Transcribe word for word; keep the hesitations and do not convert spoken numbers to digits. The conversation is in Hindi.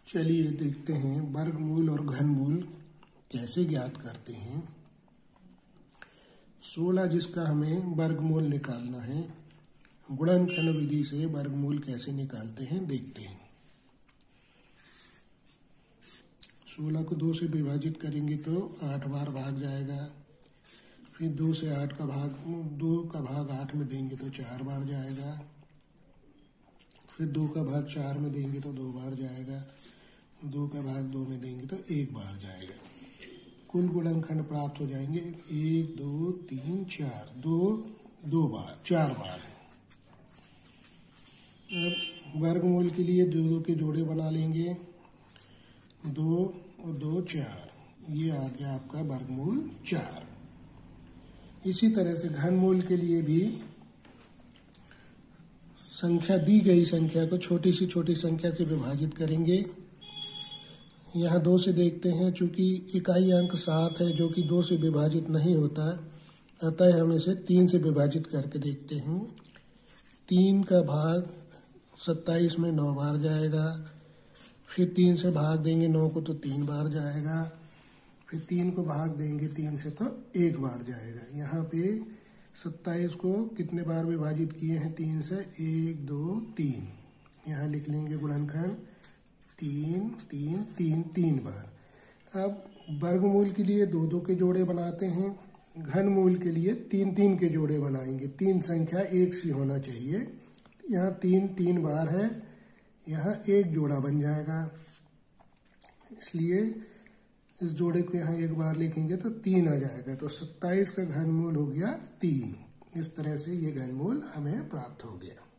चलिए देखते हैं वर्गमूल और घनमूल कैसे ज्ञात करते हैं। सोलह जिसका हमें वर्गमूल निकालना है, गुणनखंड विधि से वर्गमूल कैसे निकालते हैं देखते हैं। सोलह को दो से विभाजित करेंगे तो आठ बार भाग जाएगा। फिर दो से आठ का भाग दो का भाग आठ में देंगे तो चार बार जाएगा। फिर दो का भाग चार में देंगे तो दो बार जाएगा। दो का भाग दो में देंगे तो एक बार जाएगा। कुल गुणनखंड प्राप्त हो जाएंगे एक दो तीन चार, दो दो बार चार बार है। अब वर्गमूल के लिए दो दो के जोड़े बना लेंगे, दो और दो चार, ये आ गया आपका वर्गमूल चार। इसी तरह से घनमूल के लिए भी संख्या दी गई संख्या को छोटी सी छोटी संख्या से विभाजित करेंगे। यहाँ दो से देखते हैं, चूंकि इकाई अंक सात है जो कि दो से विभाजित नहीं होता, अतः हम इसे तीन से विभाजित करके देखते हैं। तीन का भाग सत्ताईस में नौ बार जाएगा। फिर तीन से भाग देंगे नौ को तो तीन बार जाएगा। फिर तीन को भाग देंगे तीन से तो एक बार जाएगा। यहाँ पे सत्ताईस को कितने बार विभाजित किए हैं तीन से, एक दो तीन। यहाँ लिख लेंगे गुणनखंड तीन तीन तीन तीन बार। अब वर्गमूल के लिए दो दो के जोड़े बनाते हैं, घनमूल के लिए तीन तीन के जोड़े बनाएंगे। तीन संख्या एक सी होना चाहिए। यहाँ तीन तीन बार है, यहाँ एक जोड़ा बन जाएगा, इसलिए इस जोड़े को यहाँ एक बार लिखेंगे तो तीन आ जाएगा। तो सत्ताईस का घनमूल हो गया तीन। इस तरह से ये घनमूल हमें प्राप्त हो गया।